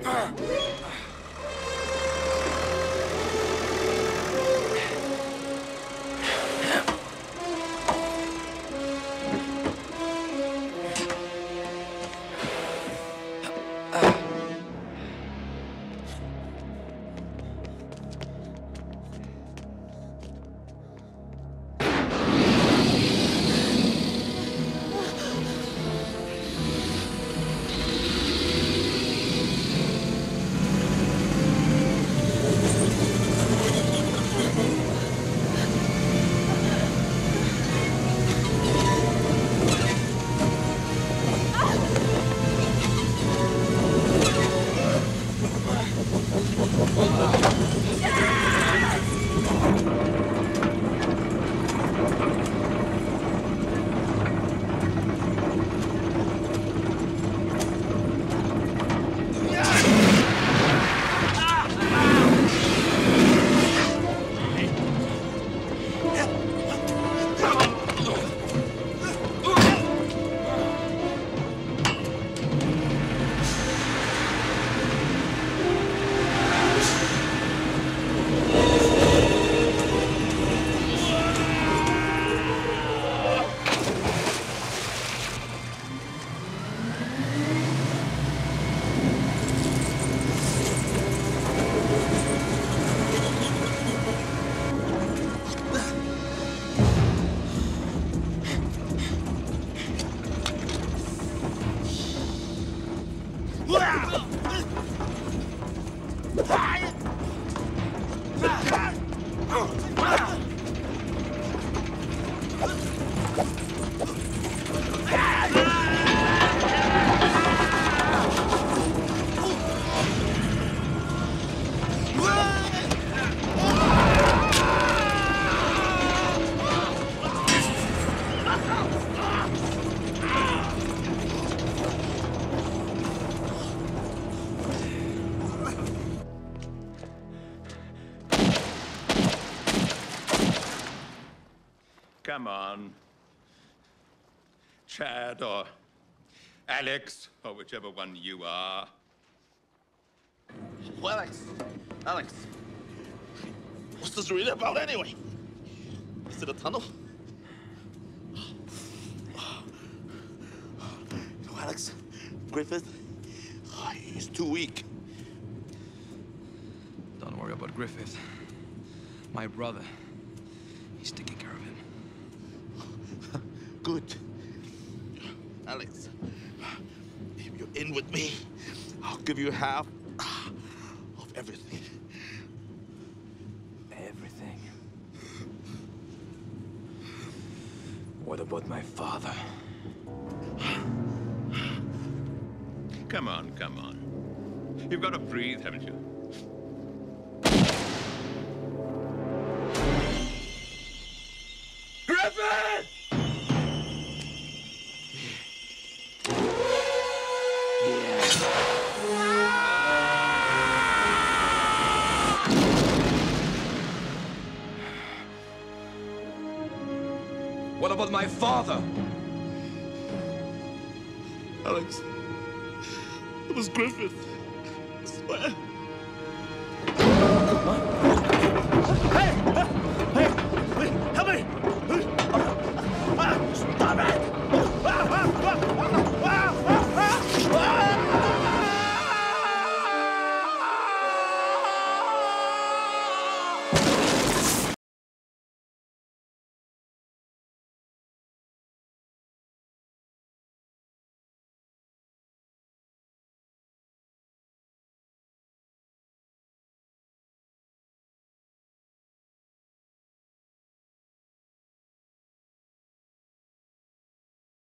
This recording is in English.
Come on. Chad or Alex, or whichever one you are. Well, Alex, what's this really about anyway? Is it a tunnel? No, Alex, Griffith, he's too weak. Don't worry about Griffith. My brother, he's taking care of him. Good. Alex, if you're in with me, I'll give you half of everything. Everything? What about my father? Come on, come on. You've got to breathe, haven't you? Griffith! What about my father? Alex, it was Griffith. I swear.